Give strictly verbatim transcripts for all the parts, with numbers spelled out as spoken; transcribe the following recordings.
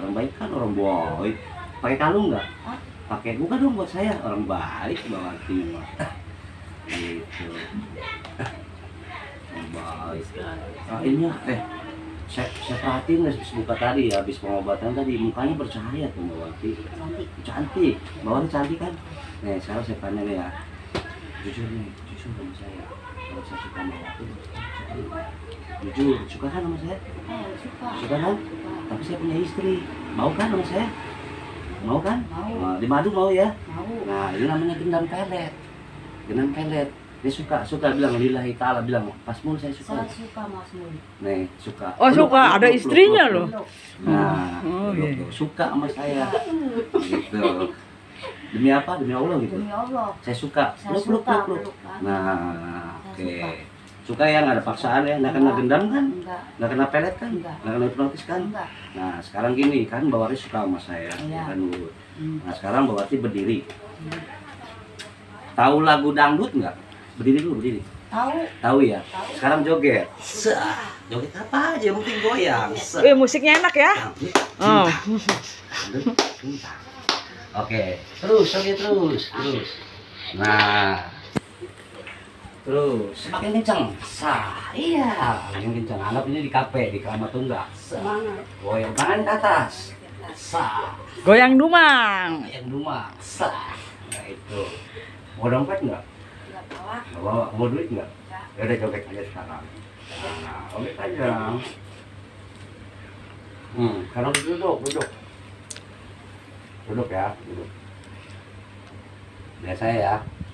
orang baik kan, orang baik. Pakai kalung nggak? Pakai, buka dong buat saya, orang baik bawa timah. Gitu. Orang baik. Ah, ini eh saya, saya perhatiin habis buka tadi, habis pengobatan tadi mukanya bercahaya tuh Mbak Wati. Cantik. Cantik. Mbak Wati cantik kan? Nih sekarang saya tanya nih ya. Jujur nih, jujur sama saya. Kalau saya suka Mbak Wati, jujur, suka kan sama saya? Eh, suka. Suka kan? Tapi saya punya istri. Mau kan sama saya? Mau kan? Mau. Nah, di madu mau ya? Mau. Nah, ini namanya gendam pelet. Gendam pelet. Dia suka, suka bilang lillahi ta'ala, bilang pas mulu saya suka. Saya suka Mas Mul. Nih, suka. Oh, Peluk, suka, peluk, ada peluk, istrinya peluk, loh. peluk. Nah, Oh, peluk, iya. peluk. Suka sama saya. Gitu. Demi apa? Demi Allah gitu. Demi Allah. Saya suka. Saya Peluk, peluk, suka peluk, peluk. peluk banget. Nah, Saya oke. suka. Suka ya, nggak ada paksaan ya, nggak kena gendam kan? Enggak. Nggak kena pelet kan? Enggak. Nggak kena hipnotis kan? Enggak. Nah, sekarang gini kan Mbak Wati suka sama saya, Iya. ya kan Bu. Hmm. Nah, sekarang Mbak Wati berdiri. Tahu lagu dangdut nggak? Berdiri dulu, berdiri. Tahu. Tahu ya? Tahu. Sekarang joget. Sah. Joget apa aja, yang penting goyang. Sah. Eh, musiknya enak ya? Dangdut, Oh. dangdut, cinta. Oke, terus joget terus, terus. Nah, terus semakin kencang. Sah. Iya, makin kencang. Anggap ini di kafe, di kamar tunggal. Sah. Semangat. Goyang tangan ke atas. Sah. Goyang dumang. Yang rumah. Sah. Nah itu. Mau dompet nggak? Enggak bawa. Nggak bawa. Mau duit nggak? Enggak. Ya udah joget aja sekarang. Nah, joget aja. Hmm, sekarang duduk, duduk. Duduk ya, duduk. Biasa ya.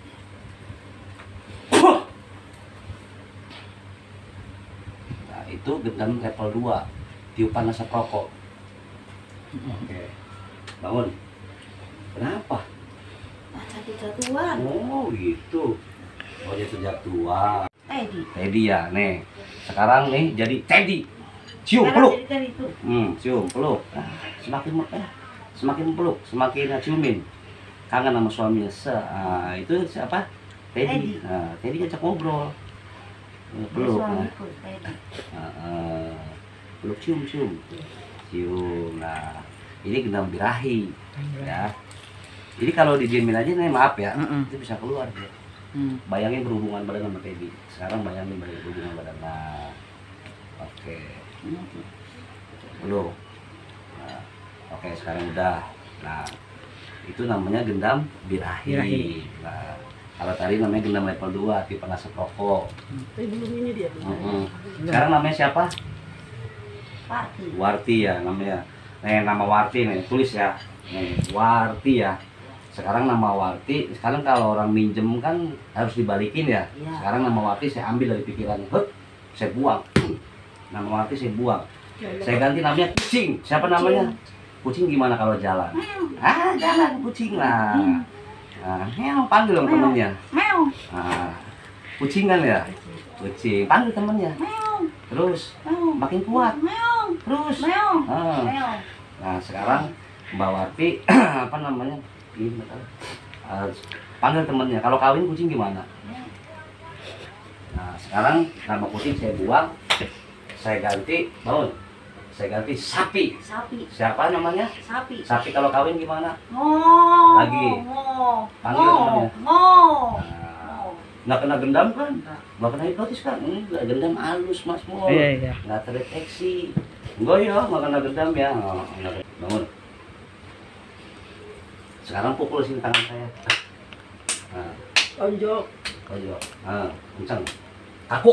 Nah, itu gendam level dua. Tiupan asap rokok. Oke. Bangun. Kenapa? Ah, jatuh-jatuhan. Oh, gitu. Oh, dia sejak tua. Teddy. Teddy ya, nih. Sekarang nih jadi Teddy. Cium, Sekarang peluk. jadi Teddy itu. Hmm, cium, peluk. Nah, semakin eh, semakin peluk, semakin ciumin. Kangen sama suaminya. Se, ah, itu siapa? Teddy. Teddy. Nah, Teddy ajak ngobrol. Eh, Dia Peluk. Nah, suamiku, Teddy. ah, ah. peluk, cium, cium. Cium. Nah, ini gendam birahi. Ya. Jadi kalau didiemin aja nih, maaf ya, Mm-mm. itu bisa keluar ya. Hmm. Bayangin berhubungan badan sama Teddy. Sekarang bayangin berhubungan badan. Nah, oke. Belum. Nah, oke, sekarang udah. Nah, itu namanya gendam birahi. Birahi. Nah, kalau tadi namanya gendam level dua, tipe asap rokok. Mm-mm. Sekarang namanya siapa? Party. Warti ya namanya. Nih, nama Warti nih, tulis ya. Nih, Warti ya. Sekarang nama Warti, sekarang kalau orang minjem kan harus dibalikin ya. Iya. Sekarang nama Warti saya ambil dari pikiran, hup, saya buang. Nama Warti saya buang. Saya ganti namanya Kucing. Siapa namanya? Kucing gimana kalau jalan? Ah, jalan Kucing lah. Nah, meow, panggil dong temennya. Meow. Nah, Kucing kan ya? Kucing, panggil temennya. Meow. Terus Meow. makin kuat. Meow. Terus. Meow. Ah. Meow. Nah, sekarang Mbak Wati apa namanya? Ini uh, panggil temennya. Kalau kawin kucing gimana? Nah, sekarang nama kucing saya buang, saya ganti, bangun. Saya ganti sapi. Sapi. Siapa namanya? Sapi. Sapi kalau kawin gimana? Ngo. Lagi. Ngo. Panggil Ngo. temennya. Ngo. Nah, nggak kena gendam kan? Nggak kena hipnotis kan? Enggak, gendam halus Mas Mul. Iya, iya. Nggak terdeteksi. Enggak ya, nggak kena gendam ya. Oh, enggak. Bangun. Sekarang pukul sini tangan saya. Nah, Tonjok. tonjok. Nah, kencang. Kaku.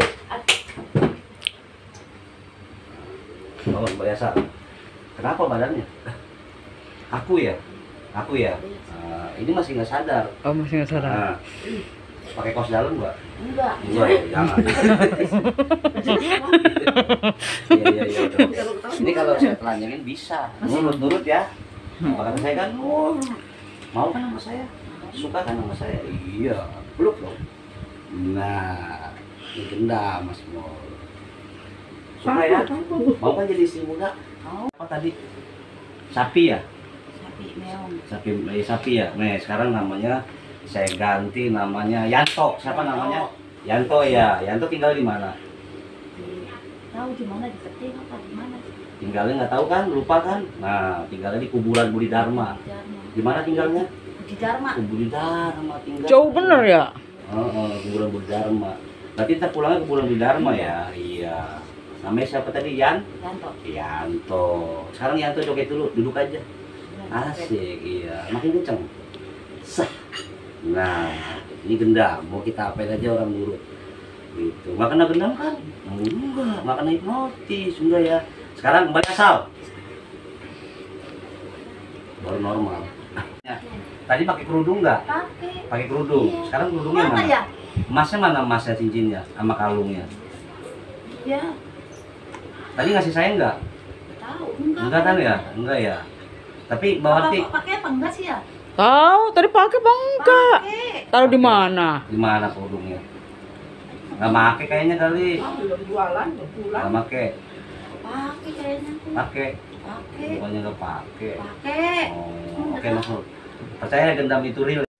Bangun, biasa. Kenapa badannya? Kaku ya? Kaku ya? Nah, ini masih nggak sadar. Oh, masih nggak sadar. Nah, pakai kaos dalam nggak? Enggak. Enggak ya, jangan. Iya, iya, iya. udah. Ini kalau saya telanjangin bisa. Nurut-nurut ya. Maka saya kan, oh, mau kan sama saya? Suka kan sama saya? Iya, peluk dong. Nah, ini gendam Mas Mul. Suka ya? Mau kan jadi istri muda? Mau. Apa tadi? Sapi ya? Sapi meow. Sapi, eh, sapi ya? Nih, sekarang namanya saya ganti namanya Yanto. Siapa namanya? Yanto ya. Yanto tinggal di mana? Di- Tahu di mana di Keting apa di mana? Di tinggalnya nggak tahu kan, lupa kan? Nah, tinggalnya di kuburan Budi Dharma. Di mana tinggalnya? Di Dharma. Ke Budi Dharma tinggal. Jauh bener ya? Oh, oh, kuburan Budi Dharma. Berarti kita pulangnya ke kuburan Budi Dharma ya? Iya. Namanya siapa tadi? Yan? Yanto. Yanto. Sekarang Yanto joget dulu, duduk aja. Asik, iya. Makin kenceng. Sah. Nah, ini gendam. Mau kita apain aja orang guru. Gitu. Nggak kena gendam kan? Enggak. Nggak kena hipnotis. Enggak ya. Sekarang kembali asal. Baru normal. Ya. Tadi pakai kerudung nggak? Pakai. Pakai kerudung. Iya. Sekarang kerudungnya Mana mana? ya? Emasnya mana emasnya cincinnya sama kalungnya? Ya. Tadi ngasih saya nggak? Tahu enggak? Enggak kan ya? Enggak ya. Tapi Mbak Wati Apa- Pakai apa enggak sih ya? Tahu, tadi pakai apa enggak? Pakai. Taruh di mana? di mana kerudungnya? Nggak make kayaknya kali. Ah, belum jualan, belum pulang. Nggak make. Pakai kayaknya. Pakai. Pakai. Bukannya nggak pakai. Pakai. Oh, oke maksud. Percaya gendam itu real.